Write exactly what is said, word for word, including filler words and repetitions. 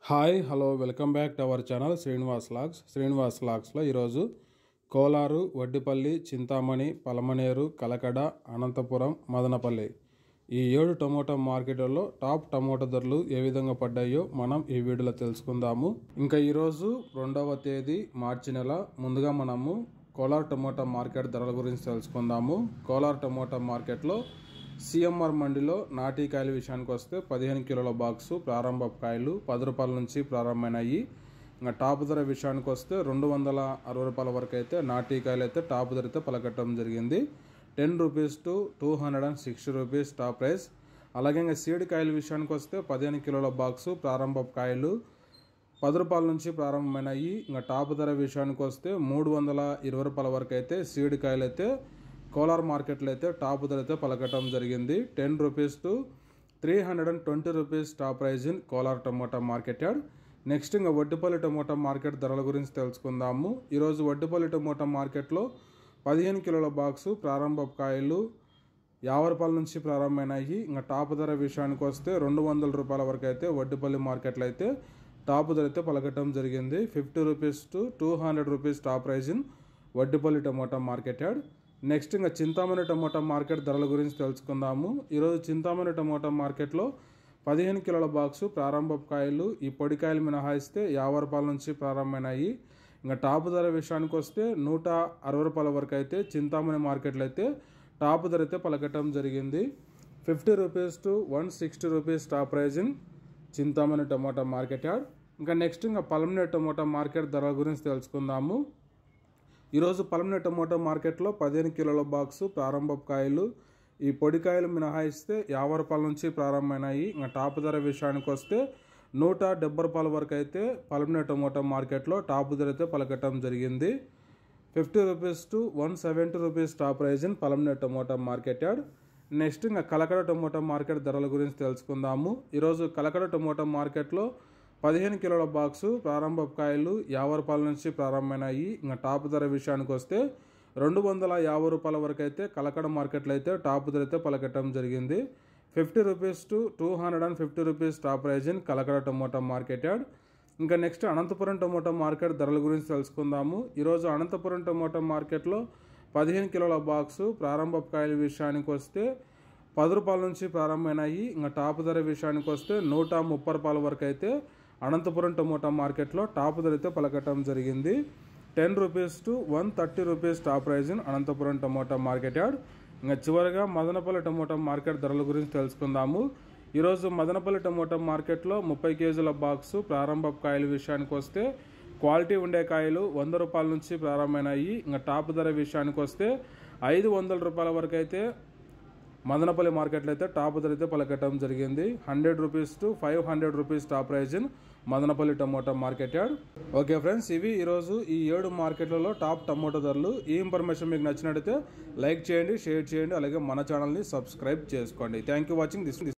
Hi hello welcome back to our channel Srinivas logs Srinivas లాగ్స్లో ఈరోజు కోలారు, వడ్డిపల్లి, చింతామణి, పలమనేరు, కలకడ, అనంతపురం, మదనపల్లి ఈ ఏడు టమోటా మార్కెట్లలో టాప్ టమోటా ధరలు ఏ విధంగా పడ్డాయో మనం ఈ వీడియోలో తెలుసుకుందాము. ఇంకా ఈరోజు రెండవ తేదీ మార్చి నెల. ముందుగా మనము కోలార్ టమోటా మార్కెట్ ధరల గురించి తెలుసుకుందాము. కోలార్ టమోటా మార్కెట్లో సిఎంఆర్ మండిలో నాటీ కాయల విషయానికి వస్తే పదిహేను కిలోల బాక్సు ప్రారంభ కాయలు పది రూపాయల నుంచి ప్రారంభమైనాయి. ఇంకా టాప్ ధర విషయానికి వస్తే రెండు వందల అరవై రూపాయల వరకు అయితే నాటీ కాయలు అయితే టాప్ ధర అయితే పలకట్టడం జరిగింది. Ten rupees to two hundred and sixty rupees top price. అలాగే ఇంకా సీడ్ కాయల విషయానికి వస్తే పదిహేను కిలోల బాక్సు ప్రారంభ కాయలు పది రూపాయల నుంచి ప్రారంభమైనాయి. ఇంకా టాప్ ధర విషయానికి వస్తే మూడు వందల ఇరవై రూపాయల వరకు అయితే సీడ్ కాయలు అయితే కోలార్ మార్కెట్లో అయితే టాప్ ధర అయితే పలకటం జరిగింది. Ten rupees to three hundred and twenty rupees top prize in Kolar tomato market yard. Next ఇంకా వడ్డిపల్లి టమోటా మార్కెట్ ధరల గురించి తెలుసుకుందాము. ఈరోజు వడ్డిపల్లి టమోటా మార్కెట్లో పదిహేను కిలోల బాక్సు ప్రారంభ కాయలు యాభై రూపాయల నుంచి ప్రారంభమైనాయి. ఇంకా టాప్ ధర విషయానికి వస్తే రెండు వందల రూపాయల వరకు అయితే వడ్డిపల్లి మార్కెట్లో అయితే టాప్ ధర అయితే పలకటం జరిగింది. Fifty rupees to two hundred rupees top prize in Vaddipalli tomato market yard. Next ఇంకా చింతామణి టమోటా మార్కెట్ ధరల గురించి తెలుసుకుందాము. ఈరోజు చింతామణి టమోటా మార్కెట్లో పదిహేను కిలోల బాక్సు ప్రారంభ కాయలు ఈ పొడికాయలు మినహాయిస్తే యాభై రూపాయల నుంచి ప్రారంభమైనాయి. ఇంకా టాప్ ధర విషయానికి వస్తే నూట అరవై రూపాయల వరకు అయితే చింతామణి మార్కెట్లో అయితే టాప్ ధర అయితే పలకటం జరిగింది. Fifty rupees to one sixty rupees top prize in Chintamani tomato market yard. ఇంకా నెక్స్ట్ ఇంకా పలమనేరు టమోటా మార్కెట్ ధరల గురించి తెలుసుకుందాము. ఈరోజు పలమనేరు టమోటా మార్కెట్లో పదిహేను కిలోల బాక్సు ప్రారంభ కాయలు ఈ పొడికాయలు మినహాయిస్తే యాభై రూపాయల నుంచి ప్రారంభమైనాయి. ఇంకా టాప్ ధర విషయానికి వస్తే నూట డెబ్బై రూపాయల వరకు అయితే పలమనేరు టమోటా మార్కెట్లో టాప్ ధర అయితే పలకటం జరిగింది. Fifty rupees to one seventy rupees top prize in Palamaneru tomato market yard. Next ఇంకా కలకడ టమోటా మార్కెట్ ధరల గురించి తెలుసుకుందాము. ఈరోజు కలకడ టమోటా మార్కెట్లో పదిహేను కిలోల బాక్సు ప్రారంభ కాయలు యాభై రూపాయల నుంచి ప్రారంభమైనాయి. ఇంకా టాప్ ధర విషయానికి వస్తే రెండు వందల యాభై రూపాయల వరకు అయితే కలకడ మార్కెట్లో అయితే టాప్ ధర అయితే పలకటం జరిగింది. Fifty rupees to two hundred and fifty rupees top prize in Kalakada tomato market yard. ఇంకా నెక్స్ట్ అనంతపురం టమోటా మార్కెట్ ధరల గురించి తెలుసుకుందాము. ఈరోజు అనంతపురం టమోటా మార్కెట్లో పదిహేను కిలోల బాక్సు ప్రారంభ కాయల విషయానికి వస్తే పది రూపాయల నుంచి ప్రారంభమైనాయి. ఇంకా టాప్ ధర విషయానికి వస్తే నూట ముప్పై రూపాయల వరకు అయితే అనంతపురం టమోటా మార్కెట్లో టాప్ ధర అయితే పలకటం జరిగింది. Ten rupees to one thirty rupees top prize in Anantapuram tomato market yard. ఇంకా చివరిగా మదనపల్లి టమోటా మార్కెట్ ధరల గురించి తెలుసుకుందాము. ఈరోజు మదనపల్లి టమోటా మార్కెట్లో ముప్పై కేజీల బాక్సు ప్రారంభ కాయల విషయానికి వస్తే క్వాలిటీ ఉండే కాయలు వంద రూపాయల నుంచి ప్రారంభమైనాయి. ఇంకా టాప్ ధర విషయానికి వస్తే ఐదు వందల రూపాయల వరకు అయితే మదనపల్లి మార్కెట్లో అయితే టాప్ ధర అయితే పలకటం జరిగింది. Hundred rupees to five hundred rupees top prize in Madanapalle tomato market yard. Okay friends, ఇవి ఈరోజు ఈ ఏడు మార్కెట్లలో టాప్ టమోటా ధరలు. ఈ ఇన్ఫర్మేషన్ మీకు నచ్చినట్టయితే లైక్ చేయండి, షేర్ చేయండి, అలాగే మన ఛానల్ని సబ్స్క్రైబ్ చేసుకోండి. Thank you watching this